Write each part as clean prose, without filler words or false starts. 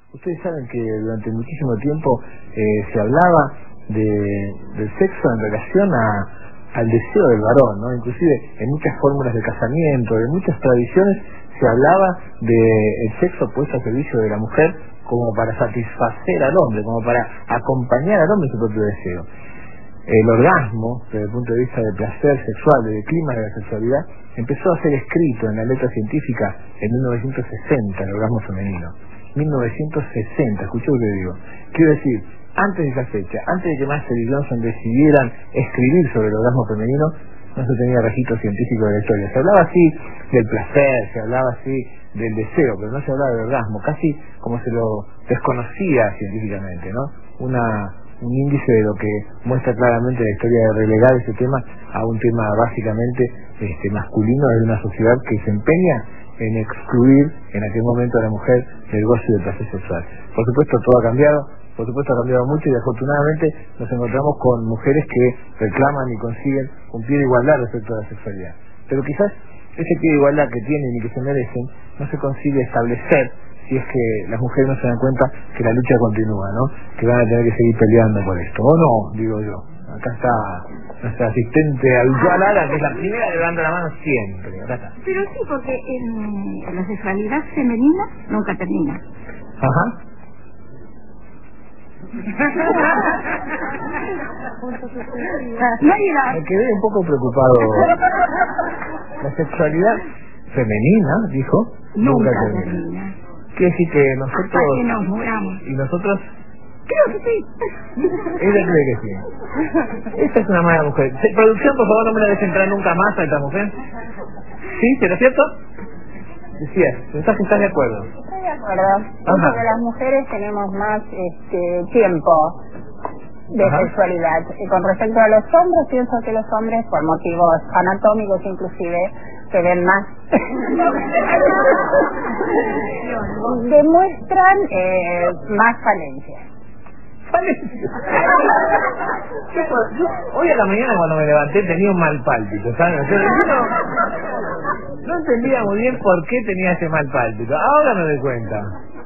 Ustedes saben que durante muchísimo tiempo se hablaba del sexo en relación al deseo del varón, ¿no? Inclusive en muchas fórmulas de casamiento, en muchas tradiciones se hablaba del sexo puesto a servicio de la mujer como para satisfacer al hombre, como para acompañar al hombre en su propio deseo. El orgasmo, desde el punto de vista del placer sexual, del clima de la sexualidad, empezó a ser escrito en la letra científica en 1960, el orgasmo femenino. 1960, escuchó lo que digo. Quiero decir, antes de esa fecha, antes de que Master y Johnson decidieran escribir sobre el orgasmo femenino, no se tenía registro científico de la historia. Se hablaba así del placer, se hablaba así del deseo, pero no se hablaba del orgasmo, casi como se lo desconocía científicamente, ¿no? Un índice de lo que muestra claramente la historia de relegar ese tema a un tema básicamente masculino de una sociedad que se empeña en excluir en aquel momento a la mujer del goce y del placer sexual. Por supuesto todo ha cambiado, por supuesto ha cambiado mucho y afortunadamente nos encontramos con mujeres que reclaman y consiguen un pie de igualdad respecto a la sexualidad. Pero quizás ese pie de igualdad que tienen y que se merecen no se consigue establecer si es que las mujeres no se dan cuenta que la lucha continúa, ¿no? Que van a tener que seguir peleando por esto. ¿O no? Digo yo. Acá está nuestra asistente habitual, Ara, que es la primera levanta la mano siempre. Acá está. Pero sí, porque en la sexualidad femenina nunca termina. Ajá. Me quedé un poco preocupado. La sexualidad femenina, dijo, nunca termina. Quiere decir que nosotros... Hasta que nos muramos. ¿Y nosotros? Creo que sí. Ella cree que sí. Esta es una mala mujer. Producción, por favor, no me la dejes entrar nunca más a esta mujer. ¿Sí? ¿Será cierto? Decías, ¿estás de acuerdo? Estoy de acuerdo. Pienso que las mujeres tenemos más tiempo de sexualidad. Y con respecto a los hombres, pienso que los hombres, por motivos anatómicos inclusive, se ven más demuestran más falencias. Hoy a la mañana cuando me levanté tenía un mal pálpito, ¿sabes? No entendía muy bien por qué tenía ese mal pálpito. Ahora me doy cuenta.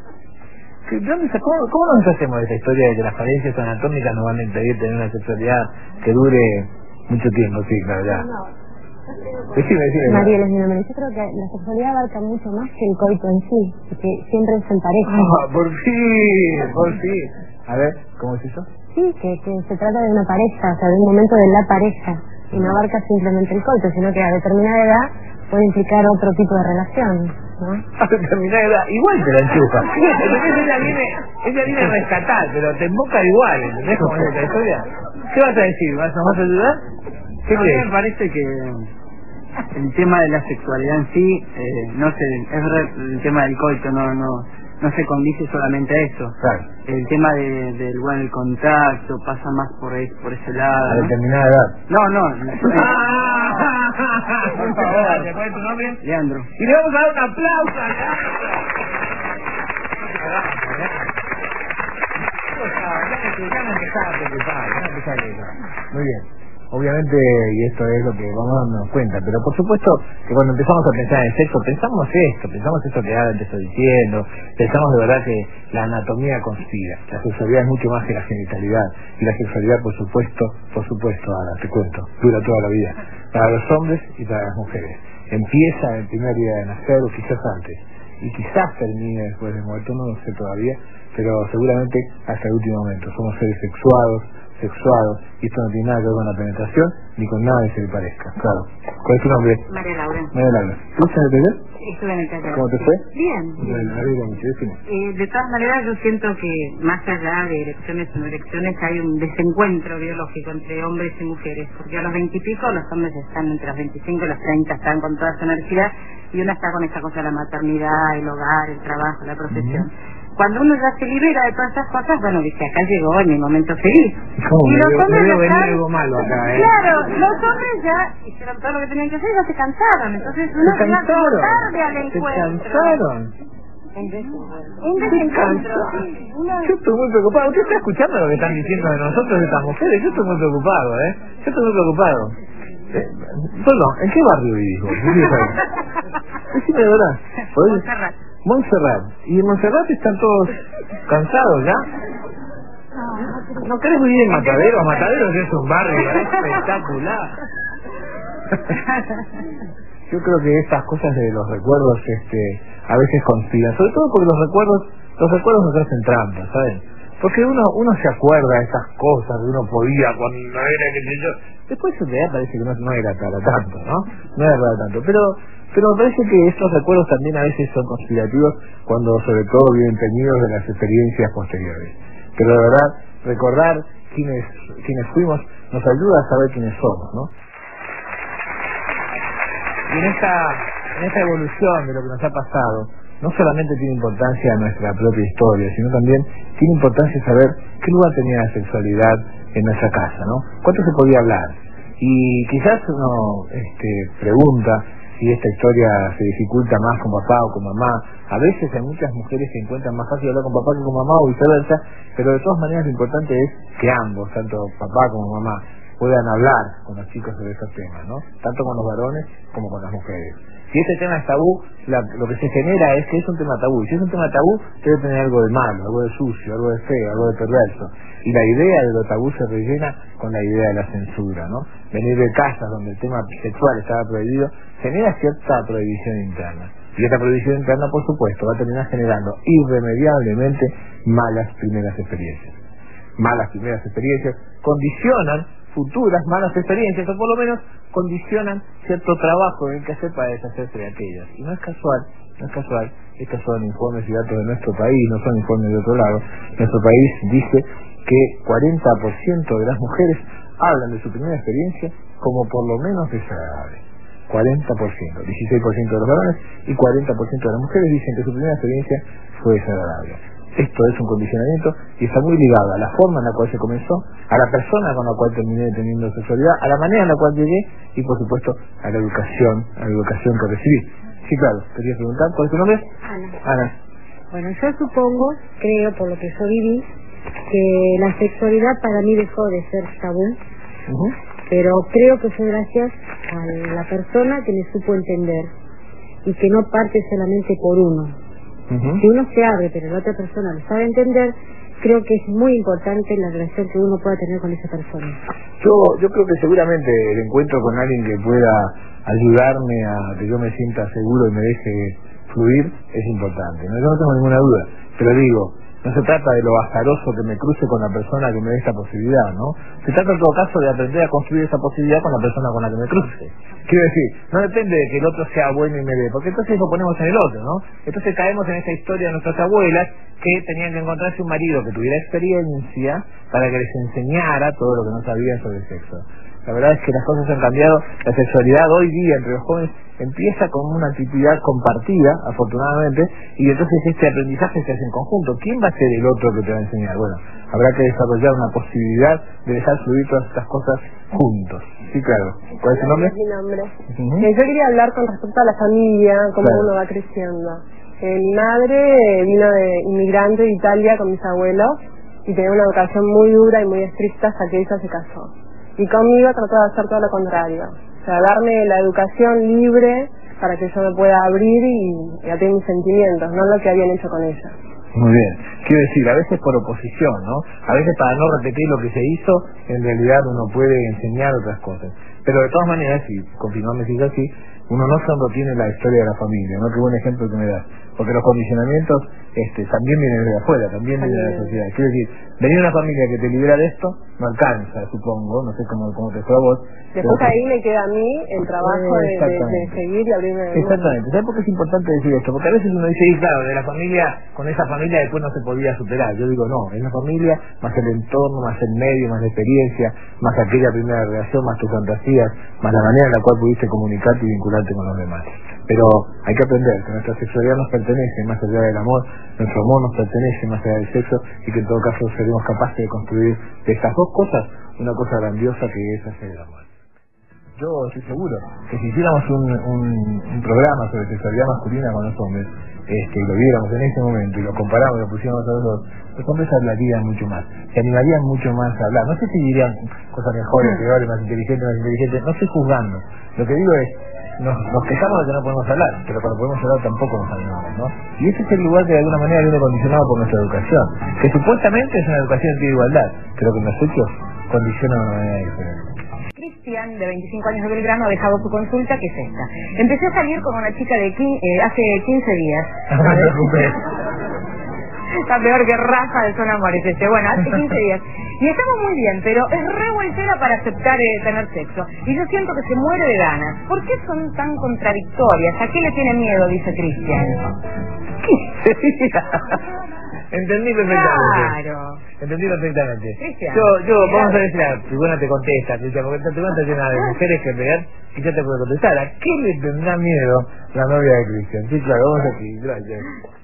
¿Cómo nos hacemos de esta historia de que las falencias anatómicas nos van a impedir tener una sexualidad que dure mucho tiempo? Sí, claro, ya. Decime. Mariela, mi nombre. Yo creo que la sexualidad abarca mucho más que el coito en sí, porque siempre es en pareja. Por fin. A ver, ¿cómo es eso? Sí, que se trata de una pareja, o sea, de un momento de la pareja, y no abarca simplemente el coito, sino que a determinada edad puede implicar otro tipo de relación, ¿no? A determinada edad, igual te la enchufa. Ella viene a rescatar, pero te emboca igual, ¿entendés cómo es la historia? ¿Qué vas a decir? ¿Vas a ayudar? A mí me parece que el tema de la sexualidad en sí, no sé, el tema del coito no se condice solamente a eso. Claro. El tema del contacto pasa más por ese lado. A determinada edad. No. Por favor. ¿Cuál es tu nombre? Leandro. Y le vamos a dar un aplauso. Muy bien. Obviamente, y esto es lo que vamos dándonos cuenta, pero por supuesto que cuando empezamos a pensar en el sexo, pensamos esto que Adam te estoy diciendo, pensamos de verdad que la anatomía conspira, la sexualidad es mucho más que la genitalidad, y la sexualidad por supuesto, Ada, te cuento, dura toda la vida, para los hombres y para las mujeres. Empieza en el primer día de nacer o quizás antes, y quizás termine después de muerto, no lo sé todavía, pero seguramente hasta el último momento. Somos seres sexuados, y esto no tiene nada que ver con la penetración ni con nada que se le parezca. Claro. ¿Cuál es tu nombre? María Laura. ¿Estuviste en el taller? Estuve en el taller. ¿Cómo te fue? Bien. Me alegro mucho. De todas maneras, yo siento que más allá de erecciones o no erecciones hay un desencuentro biológico entre hombres y mujeres, porque a los 20 y pico los hombres están entre los 25 y los 30, están con toda su energía, y uno está con esta cosa de la maternidad, el hogar, el trabajo, la profesión. Cuando uno ya se libera de todas esas cosas, bueno, dice, acá llegó en mi momento feliz. Y los hombres ya venir algo malo acá, Claro, los hombres ya hicieron todo lo que tenían que hacer y ya se cansaron. Entonces uno llega tarde al encuentro. ¿Se cansaron? Un desencuentro. Yo estoy muy preocupado. ¿Usted está escuchando lo que están diciendo de nosotros, de estas mujeres? Yo estoy muy preocupado, Yo estoy muy preocupado. Perdón, ¿en qué barrio vivís vos? Decime de verdad. Montserrat. Y en Montserrat están todos cansados ya. ¿No querés vivir en Matadero? Matadero es un barrio espectacular. Yo creo que estas cosas de los recuerdos a veces conspiran, sobre todo porque los recuerdos nos hacen trampa, ¿saben? Porque uno se acuerda de esas cosas que uno podía cuando era, qué sé yo. Después en realidad parece que no era para tanto, ¿no? No era para tanto. Pero me parece que estos recuerdos también a veces son conspirativos cuando sobre todo vienen teñidos de las experiencias posteriores. Pero de verdad, recordar quiénes fuimos nos ayuda a saber quiénes somos, ¿no? Y en esta evolución de lo que nos ha pasado, no solamente tiene importancia nuestra propia historia, sino también tiene importancia saber qué lugar tenía la sexualidad en nuestra casa, ¿no? ¿Cuánto se podía hablar? Y quizás uno pregunta si esta historia se dificulta más con papá o con mamá. A veces hay muchas mujeres que encuentran más fácil hablar con papá que con mamá o viceversa, pero de todas maneras lo importante es que ambos, tanto papá como mamá, puedan hablar con los chicos sobre esos temas, ¿no? Tanto con los varones como con las mujeres. Si este tema es tabú, lo que se genera es que es un tema tabú. Y si es un tema tabú, debe tener algo de malo, algo de sucio, algo de feo, algo de perverso. Y la idea de lo tabú se rellena con la idea de la censura, ¿no? Venir de casas donde el tema sexual estaba prohibido genera cierta prohibición interna. Y esta prohibición interna, por supuesto, va a terminar generando irremediablemente malas primeras experiencias. Malas primeras experiencias condicionan futuras malas experiencias, o por lo menos condicionan cierto trabajo en el que hacer para deshacerse de aquellas. Y no es casual, estos son informes y datos de nuestro país, no son informes de otro lado. Nuestro país dice que 40% de las mujeres hablan de su primera experiencia como por lo menos desagradable. 40%, 16% de los varones y 40% de las mujeres dicen que su primera experiencia fue desagradable. Esto es un condicionamiento y está muy ligado a la forma en la cual se comenzó, a la persona con la cual terminé teniendo sexualidad, a la manera en la cual llegué y por supuesto a la educación que recibí. Sí, claro, quería preguntar, ¿cuál es tu nombre? Ana. Bueno, yo supongo, creo por lo que yo viví, que la sexualidad para mí dejó de ser tabú, pero creo que fue gracias a la persona que me supo entender y que no parte solamente por uno. Si uno se abre pero la otra persona lo sabe entender, creo que es muy importante la relación que uno pueda tener con esa persona. Yo creo que seguramente el encuentro con alguien que pueda ayudarme a que yo me sienta seguro y me deje fluir es importante, ¿no? Yo no tengo ninguna duda, pero digo, no se trata de lo azaroso que me cruce con la persona que me dé esta posibilidad, ¿no? Se trata en todo caso de aprender a construir esa posibilidad con la persona con la que me cruce. Quiero decir, no depende de que el otro sea bueno y me dé, porque entonces lo ponemos en el otro, ¿no? Entonces caemos en esa historia de nuestras abuelas que tenían que encontrarse un marido que tuviera experiencia para que les enseñara todo lo que no sabían sobre el sexo. La verdad es que las cosas han cambiado. La sexualidad hoy día entre los jóvenes empieza con una actividad compartida, afortunadamente, y entonces este aprendizaje se hace en conjunto. ¿Quién va a ser el otro que te va a enseñar? Bueno, habrá que desarrollar una posibilidad de dejar fluir todas estas cosas juntos. Sí, claro. ¿Cuál es su nombre? Mi nombre. Yo quería hablar con respecto a la familia, cómo uno va creciendo. Mi madre vino de inmigrante de Italia con mis abuelos y tenía una educación muy dura y muy estricta hasta que ella se casó. Y conmigo trató de hacer todo lo contrario. O sea, darme la educación libre para que yo me pueda abrir y atener mis sentimientos, no lo que habían hecho con ella. Muy bien. Quiero decir, a veces por oposición, ¿no? A veces para no repetir lo que se hizo, en realidad uno puede enseñar otras cosas. Pero de todas maneras, si continuamos así, uno no solo tiene la historia de la familia, ¿no? Qué buen ejemplo que me das. Porque los condicionamientos también vienen de afuera, también vienen de la sociedad. Quiero decir, venir una familia que te libera de esto, no alcanza, supongo, no sé cómo te fue a vos. Después ahí me queda a mí el trabajo de seguir y abrirme de nuevo. Exactamente. ¿Sabes por qué es importante decir esto? Porque a veces uno dice, claro, de la familia, con esa familia después no se podía superar. Yo digo, no, es la familia, más el entorno, más el medio, más la experiencia, más aquella primera relación, más tus fantasías, más la manera en la cual pudiste comunicarte y vincularte con los demás. Pero hay que aprender que nuestra sexualidad nos pertenece más allá del amor, nuestro amor nos pertenece más allá del sexo, y que en todo caso seremos capaces de construir de estas dos cosas una cosa grandiosa que es hacer el amor. Yo estoy seguro que si hiciéramos un programa sobre sexualidad masculina con los hombres, y lo viéramos en ese momento y lo comparamos y lo pusiéramos a los hombres hablarían mucho más, se animarían mucho más a hablar. No sé si dirían cosas mejores, peores, más inteligentes, no estoy juzgando. Lo que digo es, nos quejamos de que no podemos hablar, pero cuando podemos hablar tampoco nos animamos, ¿no? Y ese es el lugar que de alguna manera viene condicionado por nuestra educación, que supuestamente es una educación de igualdad, pero que en los hechos condiciona de una manera diferente. Cristian, de 25 años de Belgrano, ha dejado su consulta, que es esta. Empecé a salir con una chica de hace 15 días. No me preocupes. Está peor que Rafa de Son Amores Bueno, hace 15 días. Y estamos muy bien, pero es revoltera para aceptar tener sexo. Y yo siento que se muere de ganas. ¿Por qué son tan contradictorias? ¿A qué le tiene miedo? Dice Cristian. Entendí perfectamente. Claro. Entendí perfectamente. Cristian. Vamos a decir, la tribuna te contesta, Cristian, porque esta tribuna está llena de mujeres que vean y ya te puede contestar. ¿A qué le tendrá miedo la novia de Cristian? Sí, claro, vamos aquí, gracias.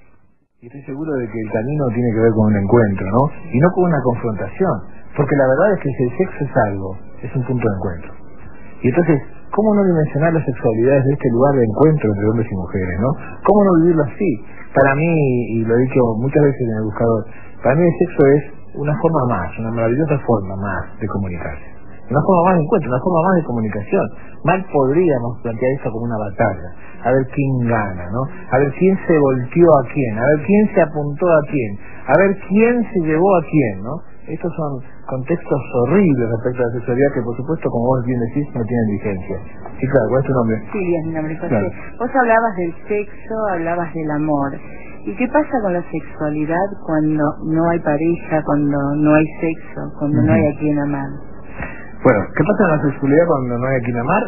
Y estoy seguro de que el camino tiene que ver con un encuentro, ¿no? Y no con una confrontación, porque la verdad es que si el sexo es algo, es un punto de encuentro. Y entonces, ¿cómo no dimensionar las sexualidades de este lugar de encuentro entre hombres y mujeres, ¿no? ¿Cómo no vivirlo así? Para mí, y lo he dicho muchas veces en el buscador, para mí el sexo es una forma más, una maravillosa forma más de comunicarse. Una forma más de encuentro, una forma más de comunicación. Mal podríamos plantear esto como una batalla. A ver quién gana, ¿no? A ver quién se volteó a quién, a ver quién se apuntó a quién, a ver quién se llevó a quién, ¿no? Estos son contextos horribles respecto a la sexualidad que, por supuesto, como vos bien decís, no tienen vigencia. Sí, claro, ¿cuál es tu nombre? Silvia es mi nombre, José. Claro. Vos hablabas del sexo, hablabas del amor. ¿Y qué pasa con la sexualidad cuando no hay pareja, cuando no hay sexo, cuando no hay a quien amar? Bueno, ¿qué pasa con la sexualidad cuando no hay a quien amar?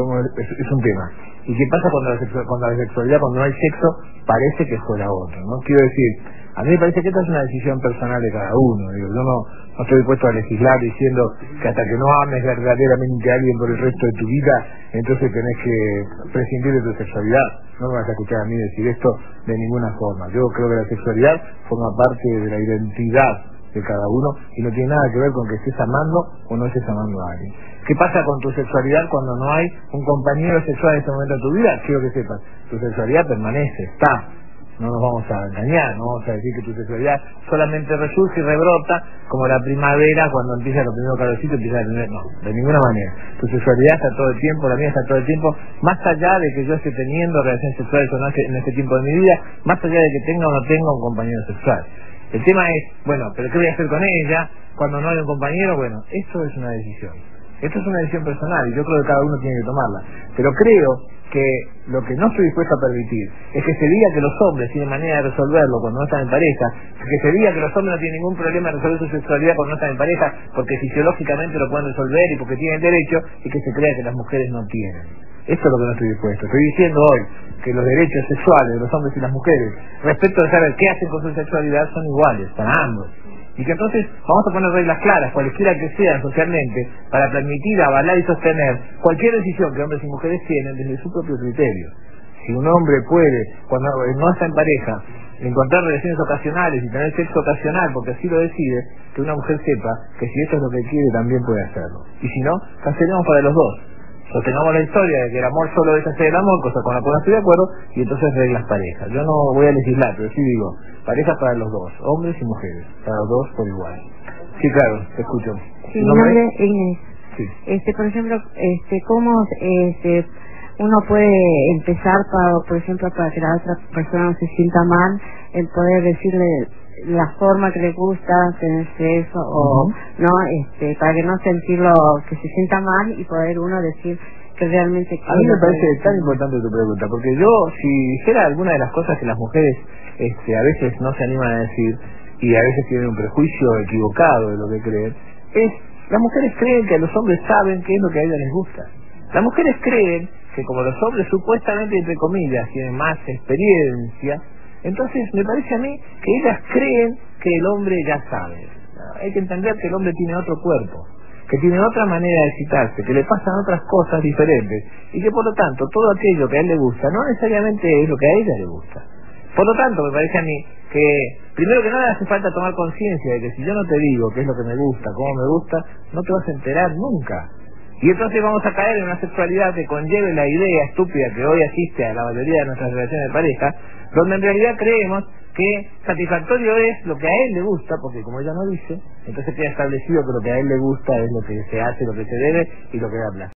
Es un tema. ¿Y qué pasa cuando la sexualidad, cuando no hay sexo, parece que fuera otro, ¿no? Quiero decir, a mí me parece que esta es una decisión personal de cada uno. Digo, yo no estoy dispuesto a legislar diciendo que hasta que no ames verdaderamente a alguien por el resto de tu vida, entonces tenés que prescindir de tu sexualidad. No me vas a escuchar a mí decir esto de ninguna forma. Yo creo que la sexualidad forma parte de la identidad de cada uno y no tiene nada que ver con que estés amando o no estés amando a alguien. ¿Qué pasa con tu sexualidad cuando no hay un compañero sexual en este momento de tu vida? Quiero que sepas, tu sexualidad permanece, está. No nos vamos a engañar, no vamos a decir que tu sexualidad solamente resurge y rebrota como la primavera cuando empieza los primeros calorcitos, empieza a tener, no, de ninguna manera. Tu sexualidad está todo el tiempo, la mía está todo el tiempo, más allá de que yo esté teniendo relaciones sexuales o no en este tiempo de mi vida, más allá de que tenga o no tenga un compañero sexual. El tema es, bueno, pero ¿qué voy a hacer con ella cuando no hay un compañero? Bueno, esto es una decisión. Esto es una decisión personal y yo creo que cada uno tiene que tomarla. Pero creo que lo que no estoy dispuesto a permitir es que se diga que los hombres tienen manera de resolverlo cuando no están en pareja, que se diga que los hombres no tienen ningún problema de resolver su sexualidad cuando no están en pareja, porque fisiológicamente lo pueden resolver y porque tienen derecho, y que se crea que las mujeres no tienen. Eso es lo que no estoy dispuesto. Estoy diciendo hoy que los derechos sexuales de los hombres y las mujeres respecto de saber qué hacen con su sexualidad son iguales para ambos. Y que entonces vamos a poner reglas claras, cualesquiera que sean socialmente, para permitir, avalar y sostener cualquier decisión que hombres y mujeres tienen desde su propio criterio. Si un hombre puede, cuando no está en pareja, encontrar relaciones ocasionales y tener sexo ocasional porque así lo decide, que una mujer sepa que si eso es lo que quiere también puede hacerlo. Y si no, cancelemos para los dos. Sostengamos la historia de que el amor solo es hacer el amor, cosa con la cual no estoy de acuerdo, y entonces reglas parejas. Yo no voy a legislar, pero sí digo, parejas para los dos, hombres y mujeres, para los dos por igual. Sí, claro, te escucho. Sí, mi nombre es Inés. Sí. Por ejemplo, ¿cómo uno puede empezar, por ejemplo, para que la otra persona no se sienta mal, en poder decirle la forma que le gusta tener sexo o no, para que no sentirlo que se sienta mal y poder uno decir que realmente a mí me parece tan importante tu pregunta, porque yo si dijera alguna de las cosas que las mujeres a veces no se animan a decir y a veces tienen un prejuicio equivocado de lo que creen, es las mujeres creen que los hombres saben qué es lo que a ellas les gusta. Las mujeres creen que como los hombres supuestamente, entre comillas, tienen más experiencia, entonces me parece a mí que ellas creen que el hombre ya sabe. Hay que entender que el hombre tiene otro cuerpo, que tiene otra manera de excitarse, que le pasan otras cosas diferentes y que por lo tanto todo aquello que a él le gusta no necesariamente es lo que a ella le gusta. Por lo tanto me parece a mí que primero que nada hace falta tomar conciencia de que si yo no te digo qué es lo que me gusta, cómo me gusta, no te vas a enterar nunca. Y entonces vamos a caer en una sexualidad que conlleve la idea estúpida que hoy asiste a la mayoría de nuestras relaciones de pareja, donde en realidad creemos que satisfactorio es lo que a él le gusta, porque como ella no dice, entonces queda establecido que lo que a él le gusta es lo que se hace, lo que se debe y lo que da placer.